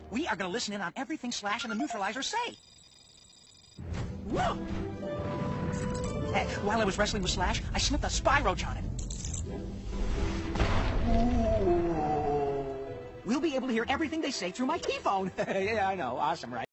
We are going to listen in on everything Slash and the Neutralizer say. Whoa! While I was wrestling with Slash, I slipped a spy roach on him. We'll be able to hear everything they say through my key phone. Yeah, I know. Awesome, right?